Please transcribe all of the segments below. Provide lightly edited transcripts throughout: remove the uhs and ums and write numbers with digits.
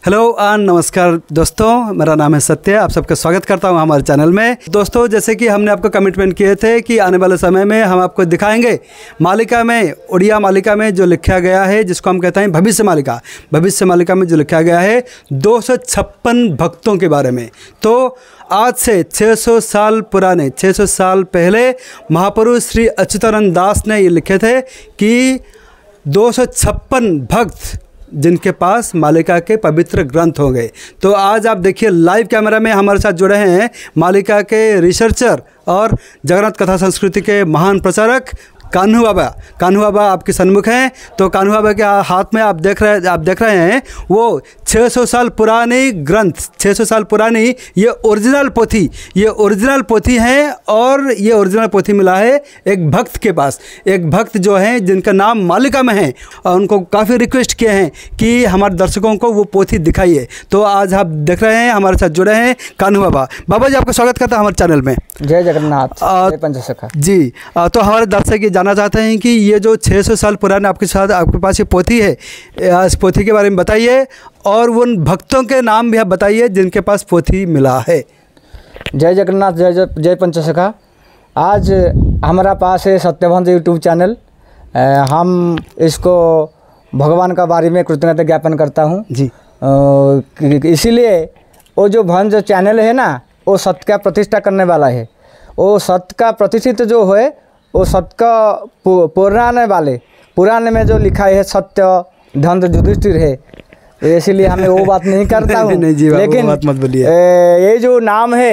Hello नमस्कार दोस्तों, मेरा नाम है सत्य। आप सबका स्वागत करता हूं हमारे चैनल में। दोस्तों, जैसे कि हमने आपको कमिटमेंट किए थे कि आने वाले समय में हम आपको दिखाएंगे मालिका में, उड़िया मालिका में जो लिखा गया है, जिसको हम कहते हैं भविष्य मालिका। भविष्य मालिका में जो लिखा गया है 256 भक्तों के बारे में। तो आज से 600 साल पुराने, 600 साल पहले महापुरुष श्री अच्युतानंद दास ने ये लिखे थे कि 256 भक्त जिनके पास मालिका के पवित्र ग्रंथ हो गए। तो आज आप देखिए, लाइव कैमरा में हमारे साथ जुड़े हैं मालिका के रिसर्चर और जगन्नाथ कथा संस्कृति के महान प्रचारक कान्हू बाबा। कान्हू बाबा आपके सन्मुख हैं। तो कान्हू बाबा के हाथ में आप देख रहे हैं वो 600 साल पुरानी ग्रंथ, 600 साल पुरानी ये ओरिजिनल पोथी है। और ये ओरिजिनल पोथी मिला है एक भक्त के पास, एक भक्त जो हैं जिनका नाम मालिका में है, और उनको काफ़ी रिक्वेस्ट किए हैं कि हमारे दर्शकों को वो पोथी दिखाइए। तो आज आप देख रहे हैं, हमारे साथ जुड़े हैं कान्हू बाबा। बाबा जी, आपका स्वागत करता है हमारे चैनल में। जय जगन्नाथ, जय पंचसखा जी। तो हमारे दर्शक जानना चाहते हैं कि ये जो 600 साल पुराने आपके पास ये पोथी है, इस पोथी के बारे में बताइए और उन भक्तों के नाम भी आप बताइए जिनके पास पोथी मिला है। जय जगन्नाथ, जय पंचसखा। आज हमारा पास है सत्यवंत यूट्यूब चैनल। हम इसको भगवान का बारे में कृतज्ञता ज्ञापन करता हूँ जी। इसीलिए वो जो भंज चैनल है ना, वो सत्य का प्रतिष्ठा करने वाला है। वो सत्य का प्रतिष्ठित जो है, वो सत्य का पुराने में जो लिखा है सत्य धन युधिष्ठिर है, इसीलिए हमें वो बात नहीं करता हूँ। लेकिन बात मत बोलिए। ये जो नाम है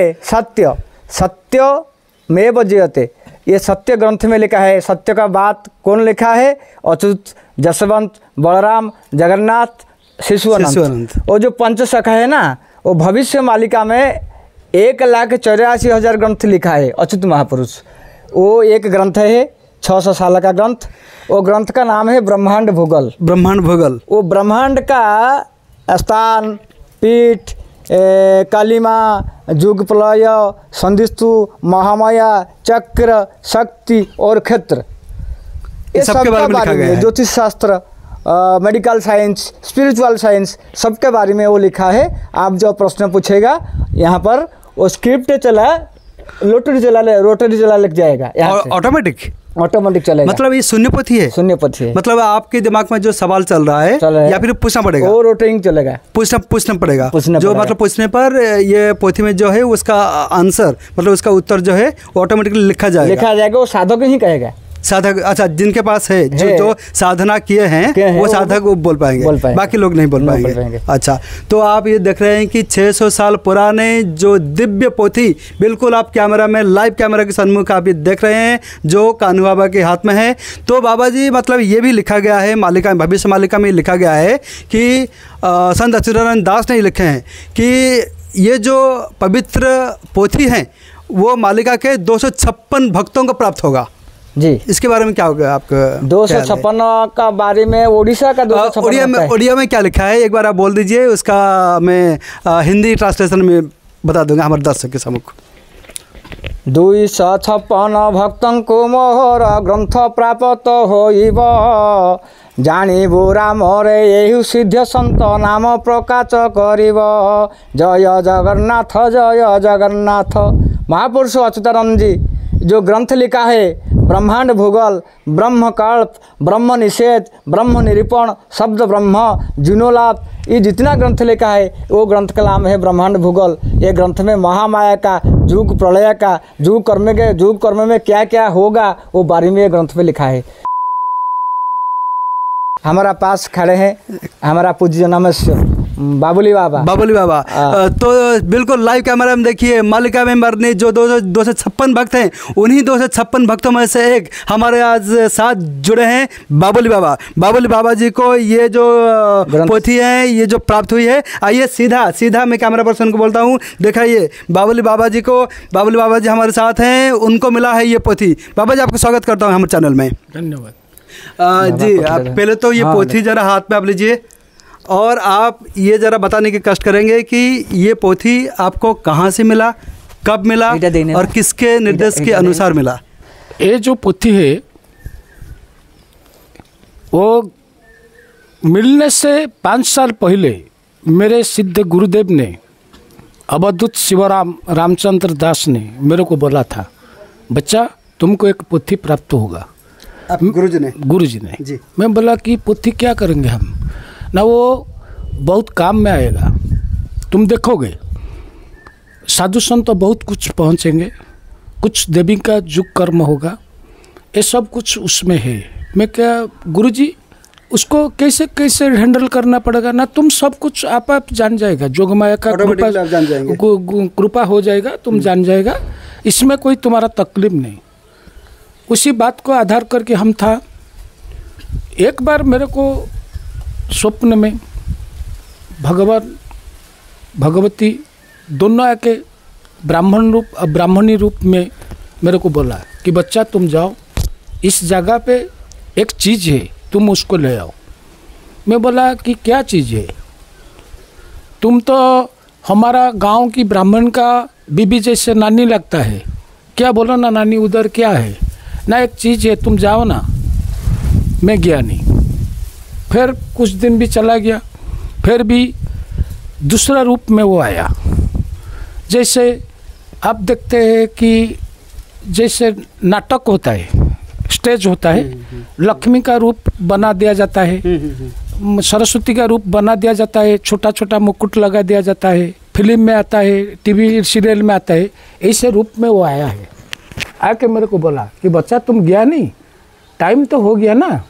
सत्यमेव जयते, ये सत्य ग्रंथ में लिखा है। सत्य का बात कौन लिखा है? अच्युत, जसवंत, बलराम, जगन्नाथ, शिशुअनंत। वो जो पंचसखा है ना, वो भविष्य मालिका में 1,84,000 ग्रंथ लिखा है अच्युत महापुरुष। वो एक ग्रंथ है 600 साल का ग्रंथ। वो ग्रंथ का नाम है ब्रह्मांड भूगोल। वो ब्रह्मांड का स्थान, पीठ, कालिमा, जुग प्रलय, संधिस्तु, महामाया, चक्र, शक्ति और क्षेत्र, ये सबके बारे में ज्योतिष शास्त्र, मेडिकल साइंस, स्पिरिचुअल साइंस, सबके बारे में वो लिखा है। आप जो प्रश्न पूछेगा यहाँ पर वो स्क्रिप्ट चला, रोटरी चला लग जाएगा, ऑटोमेटिक चलेगा। मतलब ये शून्य पोथी है? शून्य पोथी है। मतलब आपके दिमाग में जो सवाल चल रहा है या फिर पूछना पड़ेगा? वो रोटरिंग चलेगा, पूछना पड़ेगा। मतलब पूछने पर ये पोथी में जो है उसका आंसर, मतलब उसका उत्तर जो है ऑटोमेटिकली लिखा जाएगा। वो साधक ही कहेगा। साधक, अच्छा, जिनके पास है, जो साधना किए हैं वो साधक वो बोल पाएंगे, बाकी लोग नहीं बोल पाएंगे। अच्छा, तो आप ये देख रहे हैं कि 600 साल पुराने जो दिव्य पोथी, बिल्कुल आप कैमरा में, लाइव कैमरा के सन्मुख आप ये देख रहे हैं, जो कान्हू बाबा के हाथ में है। तो बाबा जी, मतलब ये भी लिखा गया है मालिका, भविष्य मालिका में लिखा गया है कि संत अच्युतानंद दास ने लिखे हैं कि ये जो पवित्र पोथी हैं वो मालिका के 256 भक्तों को प्राप्त होगा जी। इसके बारे में क्या होगा आपका? 256 का बारे में, ओडिशा का 256 उड़िया में क्या लिखा है एक बार आप बोल दीजिए, उसका मैं हिंदी ट्रांसलेशन में बता दूंगा हमारे दर्शक के सम्मुख। 256 भक्तों को मोहर ग्रंथ प्राप्त होइब, जानिबु राम रे यही सिद्ध संत नाम प्रकाश करिब। जय जगन्नाथ, जय जगन्नाथ। महापुरुष अच्युतानंद जी जो ग्रंथ लिखा है, ब्रह्मांड भूगोल, ब्रह्मकल्प, ब्रह्म निषेध, ब्रह्म निरूपण, शब्द ब्रह्म, जीनोलाप, ये जितना ग्रंथ लिखा है वो ग्रंथ का नाम है ब्रह्मांड भूगोल। ये ग्रंथ में महामाया का, जुग प्रलय का, जुग कर्म में क्या क्या होगा वो बारे में ये ग्रंथ में लिखा है। हमारा पास खड़े हैं हमारा पूज्य नमस्य बाबुली बाबा। तो बिल्कुल लाइव कैमरा में देखिए, मालिका मेंबर ने जो 256 भक्त हैं, उन्हीं 256 भक्तों में से एक हमारे आज साथ जुड़े हैं बाबुली बाबा जी को ये जो पोथी है, ये जो प्राप्त हुई है। आइए सीधा मैं कैमरा पर्सन को बोलता हूँ, दिखाइए बाबुली बाबा जी को। बाबुली बाबा जी हमारे साथ हैं, उनको मिला है ये पोथी। बाबा जी, आपका स्वागत करता हूँ हमारे चैनल में। धन्यवाद जी। आप पहले तो ये पोथी जरा हाथ में आप लीजिए और आप ये ज़रा बताने की कष्ट करेंगे कि ये पोथी आपको कहाँ से मिला, कब मिला और किसके निर्देश के अनुसार मिला? ये जो पोथी है वो मिलने से 5 साल पहले मेरे सिद्ध गुरुदेव ने अवधूत शिवराम रामचंद्र दास ने मेरे को बोला था, बच्चा तुमको एक पोथी प्राप्त होगा। गुरुजी ने जी। मैं बोला कि पोथी क्या करेंगे हम ना, वो बहुत काम में आएगा, तुम देखोगे साधु संत तो बहुत कुछ पहुँचेंगे, कुछ देवी का जुग कर्म होगा, ये सब कुछ उसमें है। मैं क्या गुरुजी उसको कैसे कैसे हैंडल करना पड़ेगा ना, तुम सब कुछ आप जान जाएगा, जोगमाया का कृपा हो जाएगा, तुम जान जाएगा, इसमें कोई तुम्हारा तकलीफ नहीं। उसी बात को आधार करके हम था। एक बार मेरे को स्वप्न में भगवान भगवती दोनों आके ब्राह्मण रूप और ब्राह्मणी रूप में मेरे को बोला कि बच्चा तुम जाओ, इस जगह पे एक चीज़ है, तुम उसको ले आओ। मैं बोला कि क्या चीज़ है? तुम तो हमारा गांव की ब्राह्मण का बीबी जैसे नानी लगता है, क्या बोलो ना नानी उधर क्या है ना, एक चीज़ है, तुम जाओ ना। मैं गया नहीं। फिर कुछ दिन भी चला गया, फिर भी दूसरा रूप में वो आया। जैसे आप देखते हैं कि जैसे नाटक होता है, स्टेज होता है, लक्ष्मी का रूप बना दिया जाता है, सरस्वती का रूप बना दिया जाता है, छोटा छोटा मुकुट लगा दिया जाता है, फिल्म में आता है, टीवी सीरियल में आता है, ऐसे रूप में वो आया है। आके मेरे को बोला कि बच्चा तुम गया नहीं, टाइम तो हो गया ना।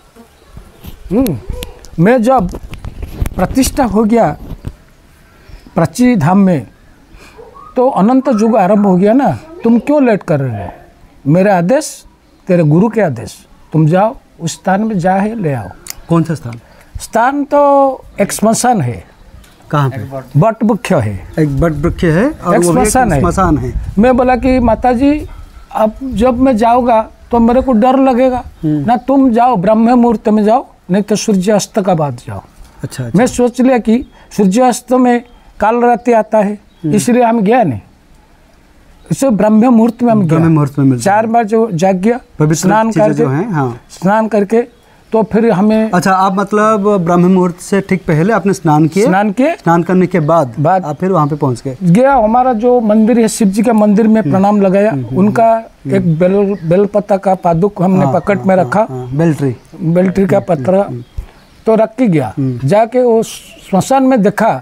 मैं जब प्रतिष्ठा हो गया प्राची धाम में, तो अनंत युग आरंभ हो गया ना, तुम क्यों लेट कर रहे हो? मेरा आदेश, तेरे गुरु के आदेश, तुम जाओ उस स्थान में जा है ले आओ। कौन सा स्थान? स्थान तो एक श्मशान है। कहाँ पे? बट वृक्ष है, एक बट वृक्ष है और एक श्मशान है। मैं बोला कि माताजी अब जब मैं जाऊँगा तो मेरे को डर लगेगा ना, तुम जाओ ब्रह्म मुहूर्त में जाओ, नहीं तो सूर्यास्त का बाद जाओ। अच्छा। मैं सोच लिया कि सूर्यास्त में काल रात्रि आता है, इसलिए हम गया नहीं, इसे ब्रह्म मुहूर्त में हम गया। 4 बार जो जाग गया, स्नान करके, हाँ। स्नान करके तो फिर हमें। अच्छा, आप मतलब ब्रह्म मुहूर्त से ठीक पहले आपने स्नान किए? स्नान करने के बाद आप फिर वहाँ पे पहुँच गए? गया, हमारा जो मंदिर है शिव जी का मंदिर में प्रणाम लगाया, उनका एक बेलपत्ता का पादुक हमने पकड़ में रखा, बेलट्री का पत्थर तो रख के गया। जाके वो श्मशान में देखा,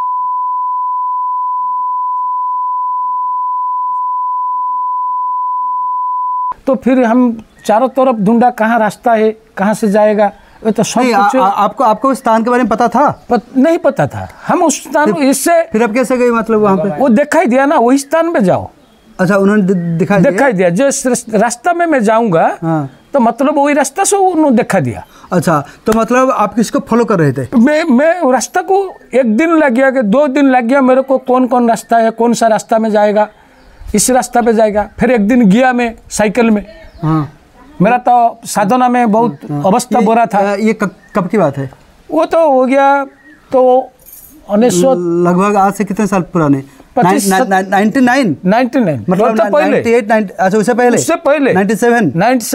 तो फिर हम चारों तरफ ढूंढा, कहाँ रास्ता है, कहाँ से जाएगा, वो तो सब कुछ। आपको उस स्थान के बारे में पता था? नहीं पता था। हम उस स्थान इससे फिर अब कैसे गए मतलब वहाँ पे? वो दिखाई दिया ना, वही स्थान पे जाओ। अच्छा, उन्होंने दिखाई दिया। जिस रास्ता में मैं जाऊँगा तो मतलब वही रास्ता से उन्होंने दिखा दिया। अच्छा, तो मतलब आप किसको फॉलो कर रहे थे? मैं रास्ता को 1 दिन लग गया कि 2 दिन लग गया मेरे को, कौन कौन रास्ता है, कौन सा रास्ता में जाएगा, इस रास्ता पे जाएगा। फिर 1 दिन गया मैं साइकिल में। मेरा तो साधना में बहुत अवस्था बुरा था। ये कब की बात है? वो तो हो गया तो 1900, लगभग आज से कितने साल पुराने? 99 मतलब तो पहले 98, अच्छा उससे पहले 97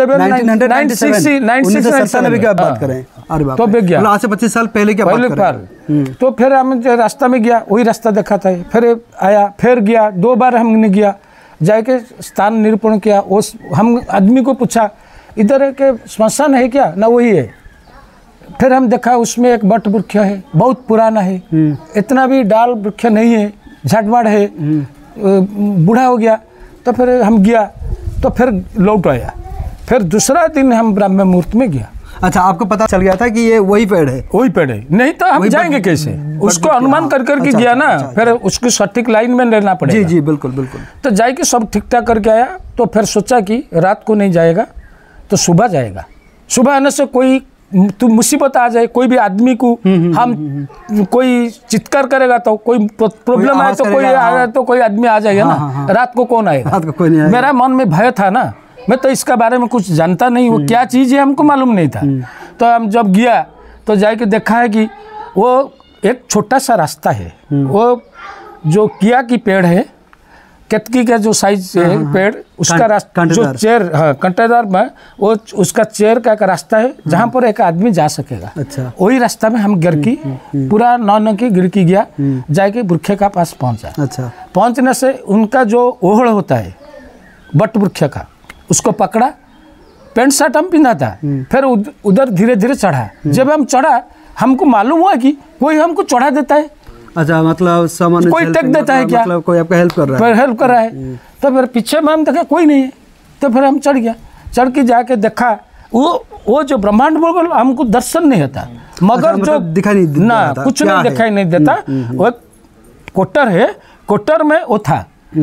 1997 की बात करें। अरे बाप, तो मतलब आज से 25 साल पहले की बात करें। तो फिर हम रास्ता में गया, वही रास्ता देखा था, फिर आया, फिर गया, 2 बार हमने गया, जाके स्थान निरूपण किया। उस हम आदमी को पूछा इधर के श्मशान है क्या ना, वही है। फिर हम देखा उसमें एक बट वृक्ष है, बहुत पुराना है, इतना भी डाल वृक्ष नहीं है, झाड़वाड़ है, बूढ़ा हो गया। तो फिर हम गया, तो फिर लौट आया। फिर दूसरा दिन हम ब्रह्म मुहूर्त में गया। अच्छा, आपको पता चल गया था कि ये वही पेड़ है? वही पेड़ है, नहीं तो हम जाएंगे कैसे? उसको अनुमान कर करके गया ना, फिर उसको सटीक लाइन में लेना पड़ेगा। जी जी, बिल्कुल बिल्कुल। तो जाके सब ठीक ठाक करके आया। तो फिर सोचा कि रात को नहीं जाएगा तो सुबह जाएगा। सुबह आने से कोई तो मुसीबत आ जाए, कोई भी आदमी को हम कोई चित्कार करेगा तो कोई प्रॉब्लम आए तो कोई आया तो कोई आदमी आ जाएगा ना। रात को कौन आएगा? रात को कोई नहीं आएगा। मेरा मन में भय था ना, मैं तो इसका बारे में कुछ जानता नहीं, वो क्या चीज़ है हमको मालूम नहीं था। तो हम जब गया तो जाके देखा है कि वो एक छोटा सा रास्ता है, वो जो किया की पेड़ है, केतकी का जो साइज है पेड़, उसका रास्ता जो चेयर, हाँ कंटेनर में, वो उसका चेयर का एक रास्ता है जहाँ पर एक आदमी जा सकेगा। अच्छा। वही रास्ता में हम गिर की पूरा 9 की गिर की गया, जाके वृक्ष का पास पहुँचा। अच्छा। पहुँचने से उनका जो ओहड़ होता है बट वृक्ष का, उसको पकड़ा, पैंट शर्ट हम पिंधा था, फिर उधर धीरे धीरे चढ़ा। जब हम चढ़ा हमको मालूम हुआ कि कोई हमको चढ़ा देता है। अच्छा, मतलब सामान्य कोई टेक देता है क्या, मतलब कोई आपका हेल्प कर रहा है, हेल्प कर रहा है। तो फिर पीछे में हम देखा कोई नहीं है, तो फिर हम चढ़ गया। चढ़ के जाके देखा वो जो ब्रह्मांड भूगोल हमको दर्शन नहीं होता, मगर जो दिखाई नहीं देता ना, कुछ नहीं दिखाई नहीं देता। वो कोटर है, कोटर में वो था।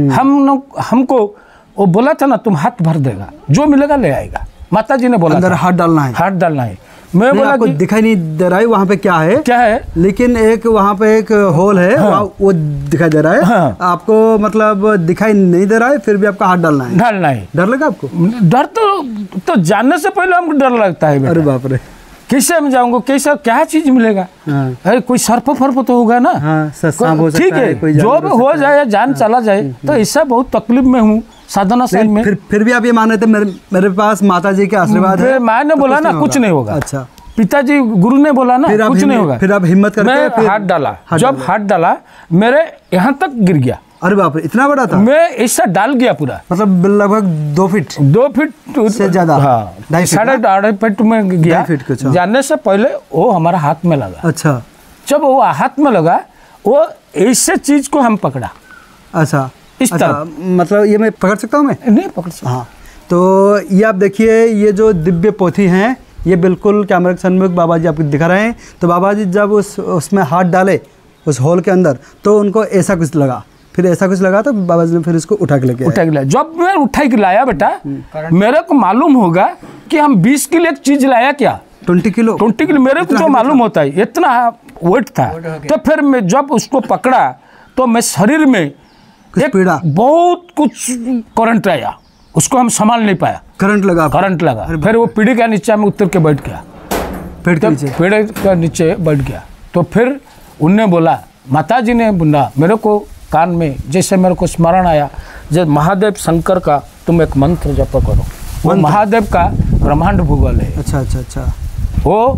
हमको वो बोला था ना, तुम हाथ भर देगा, जो मिलेगा ले आएगा। माता जी ने बोला अंदर हाथ डालना है, हाथ डालना है। मैं बोला आपको दिखाई नहीं दे रहा है वहाँ पे क्या है, लेकिन एक वहाँ पे एक होल है, हाँ। वो दिखाई दे रहा है, हाँ। आपको मतलब दिखाई नहीं दे रहा है, फिर भी आपका हाथ डालना है। डर लगा आपको? डर तो जानने से पहले हमको डर लगता है। अरे बाप रे, कैसे हम जाऊंगा, कैसा क्या चीज मिलेगा? हाँ। अरे कोई सर्प फर्प तो होगा ना, हाँ, ठीक है, जो भी हो जाए, जान चला जाए, तो ऐसा बहुत तकलीफ में हूँ साधना साइड में। फिर भी आप ये मान रहे थे मेरे पास माता जी के आशीर्वाद है? माँ ने बोला ना कुछ नहीं होगा। अच्छा। पिताजी गुरु ने बोला ना कुछ नहीं होगा। फिर आप हिम्मत करके मैं हाथ डाला, जब हाथ डाला मेरे यहाँ तक गिर गया। अरे बाप रे, इतना बड़ा था? मैं ऐसा डाल गया पूरा, मतलब लगभग 2 फीट से ज्यादा, हाँ, 2.5 फीट में गया। जानने से पहले वो हमारा हाथ में लगा। अच्छा। जब वो हाथ में लगा, वो ऐसे चीज को हम पकड़ा। अच्छा, इस तरह, मतलब ये मैं पकड़ सकता हूँ? मैं नहीं पकड़ सकता। हाँ, तो ये आप देखिए, ये जो दिव्य पोथी हैं, ये बिल्कुल कैमरा के सन्मुख बाबा जी आपको दिखा रहे हैं। तो बाबा जी जब उसमें हाथ डाले उस होल के अंदर, तो उनको ऐसा कुछ लगा, फिर ऐसा कुछ लगा, तो बाबा जी ने फिर इसको उठा के लाया। जब मैं उठा के लाया बेटा, मेरे को मालूम होगा कि हम 20 किलो एक चीज लाया क्या, 20 किलो मेरे को जो मालूम होता है, इतना वेट था। तो फिर मैं जब उसको पकड़ा तो मैं शरीर में पीड़ा, बहुत कुछ करंट आया, उसको हम संभाल नहीं पाया। करंट लगा। फिर वो पीढ़ी के नीचे में उतर के बैठ गया, पेड़ के नीचे बैठ गया। तो फिर उनने बोला, माता जी ने बोला मेरे को कान में, जैसे मेरे को स्मरण आया, जब महादेव शंकर का तुम एक मंत्र जप करो। वो महादेव का ब्रह्मांड भूगोल है। अच्छा। वो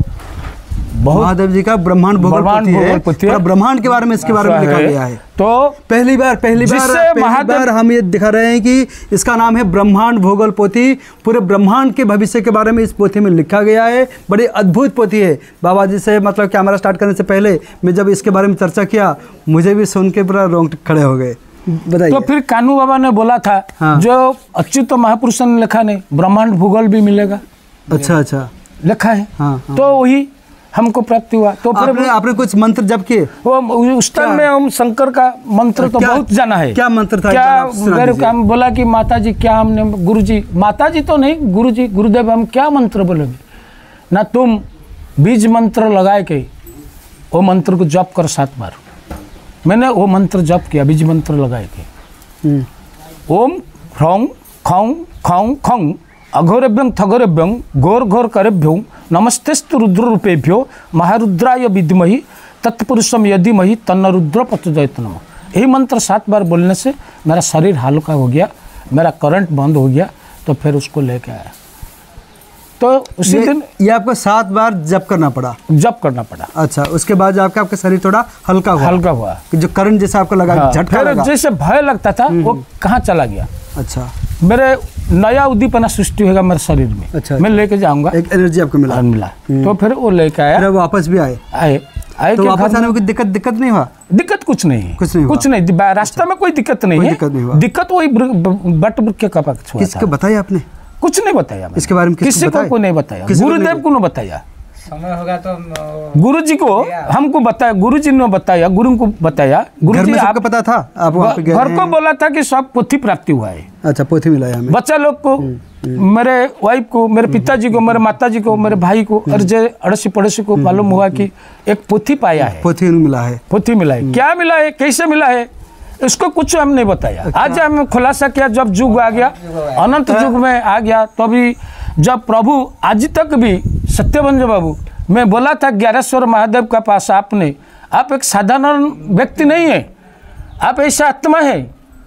महादेव जी का ब्रह्मांड भूगोल है, ब्रह्मांड के बारे में, इसके बारे में लिखा गया है। तो पहली बार हम ये दिखा रहे हैं कि इसका नाम है ब्रह्मांड भूगोल पोथी। पूरे ब्रह्मांड के भविष्य के बारे में इस पोथी में लिखा गया है। बड़ी अद्भुत पोथी है। बाबा जी से मतलब कैमरा स्टार्ट करने से पहले मैं जब इसके बारे में चर्चा किया, मुझे भी सुन के पूरा रोंगटे खड़े हो गए। बताइए। तो फिर कानू बाबा ने बोला था, हाँ। जो अच्युत महापुरुषों ने लिखा नहीं, ब्रह्मांड भूगोल भी मिलेगा। अच्छा लिखा है। हाँ। तो वही हमको प्राप्ति हुआ। तो फिर आपने कुछ मंत्र जप किए? वो उस टाइम में हम शंकर का मंत्र तो बहुत जाना है। क्या मंत्र था? क्या मेरे काम बोला कि माता जी, क्या हमने गुरुजी, माता जी तो नहीं, गुरुजी गुरुदेव, हम क्या मंत्र बोलेंगे ना, तुम बीज मंत्र लगाए के वो मंत्र को जप कर 7 बार। मैंने वो मंत्र जप किया, बीज मंत्र लगाए के, ओम ह्रौं खौं खौं खौं अघोरेभ्यं थघोरेभ्यं घोर घोर करेभ्यो नमस्तेस्तु रुद्र रूपेभ्यो महारुद्राय विद्महि तत्पुरुषम यदिमहि तन्न रुद्र प्रचोदयात् नमः। यही मंत्र 7 बार बोलने से मेरा शरीर हल्का हो गया, मेरा करंट बंद हो गया। तो फिर उसको लेके आया। तो उसी दिन ये आपको 7 बार जप करना पड़ा? अच्छा, उसके बाद आपका शरीर थोड़ा हल्का हुआ, जो करंट जैसा आपको लगा, हाँ, झटका लगा, जैसे भय लगता था, वो कहाँ चला गया। अच्छा, मेरे नया उद्दीपना सृष्टि होगा मेरे शरीर में। अच्छा, मैं लेके जाऊंगा, एक एनर्जी आपको मिला। तो फिर वो लेके आया, वापस भी आए। तो वापस आने में दिक्कत नहीं हुआ? दिक्कत कुछ नहीं, रास्ता में कोई दिक्कत नहीं है। दिक्कत वही बट वृक्ष का पक्ष हुआ। किसको बताया आपने? कुछ नहीं बताया इसके बारे में, किसी को नहीं बताया। गुरुदेव को नहीं बताया, समय होगा तो गुरु जी को हमको बताया, गुरु जी ने बताया, गुरु को बताया। गुरु जी आपको पता था? आप वहाँ पे गए? घर को बोला था कि सब पोथी प्राप्ति हुआ है। अच्छा, पोथी मिला है हमें। बच्चा लोग को, मेरे वाइफ को, मेरे पिताजी को, मेरे माताजी को, मेरे भाई को, और जो अड़ोसी पड़ोसी को मालूम हुआ कि एक पोथी पाया है, पोथी मिला है। क्या मिला है, कैसे मिला है, इसको कुछ हम नहीं बताया। आज हम खुलासा किया, जब युग आ गया, अनंत युग में आ गया, तो अभी जब प्रभु आज तक भी सत्यवंज बाबू, मैं बोला था 11 स्वर महादेव का पास, आप एक साधारण व्यक्ति नहीं है, आप ऐसा आत्मा है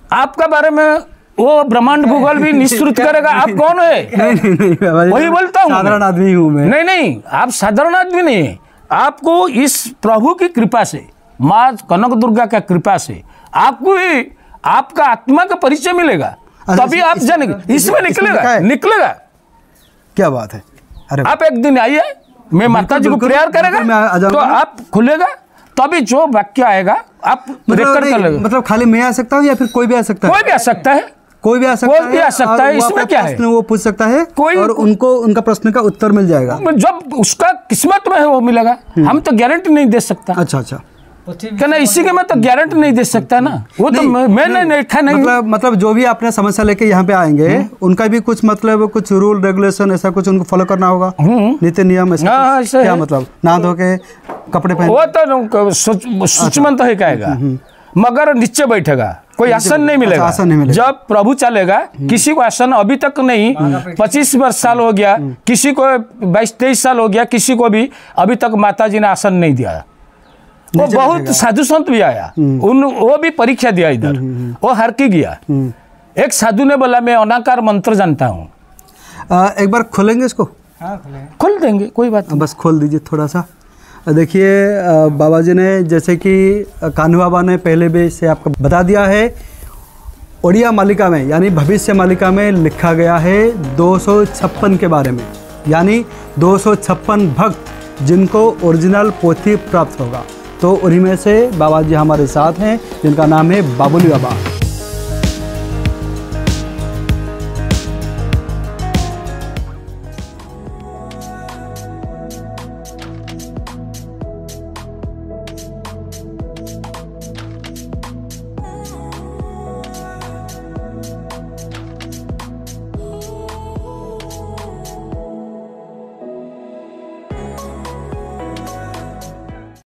आपका बारे में वो ब्रह्मांड गूगल भी निश्चित करेगा आप कौन है। नहीं बाबा जी, वही बोलता हूँ, साधारण आदमी हूँ मैं। नहीं, आप साधारण आदमी नहीं, आपको इस प्रभु की कृपा से, माँ कनक दुर्गा का कृपा से आपको भी आपका आत्मा का परिचय मिलेगा, तभी आप जानेंगे। इसमें निकलेगा। क्या बात है। अरे आप एक दिन आइए, मैं माता जी को प्रेयर करेगा तो आप खुलेगा, तभी जो वाक्य आएगा आप रिकॉर्ड कर लेंगे। मतलब खाली मैं आ सकता हूँ या फिर कोई भी आ सकता है? कोई भी आ सकता है, कोई भी आ सकता है। इसमें क्या है, वो पूछ सकता है और उनको उनका प्रश्न का उत्तर मिल जाएगा। जब उसका किस्मत में है वो मिलेगा। हम तो गारंटी नहीं दे सकता। अच्छा क्या ना, इसी के मैं तो गारंटी नहीं दे सकता ना, वो तो मैंने देखा नहीं। मतलब जो भी आपने समस्या लेके यहाँ पे आएंगे उनका भी कुछ मतलब कुछ रूल रेगुलेशन ऐसा कुछ उनको फॉलो करना होगा, नीति नियम ऐसा क्या मतलब नहा धो के कपड़े पहन, वो तो सूचमंत है कहेगा, मगर नीचे बैठेगा, कोई आसन नहीं मिलेगा। आसन नहीं मिलेगा। जब प्रभु चलेगा किसी को आसन अभी तक नहीं, 25 वर्ष साल हो गया, किसी को 22-23 साल हो गया, किसी को भी अभी तक माता जी ने आसन नहीं दिया। वो बहुत साधु संत भी आया, वो भी परीक्षा दिया इधर, वो हार के गया। एक साधु ने बोला मैं अनाकार मंत्र जानता हूँ। एक बार खोलेंगे इसको? खोल देंगे, कोई बात नहीं। बस खोल दीजिए थोड़ा सा। देखिए बाबा जी ने जैसे कि कान्हू बाबा ने पहले भी से आपको बता दिया है, ओडिया मालिका में यानी भविष्य मालिका में लिखा गया है 256 के बारे में, यानी 256 भक्त जिनको ओरिजिनल पोथी प्राप्त होगा। तो उन्हीं में से बाबा जी हमारे साथ हैं जिनका नाम है बाबुली बाबा।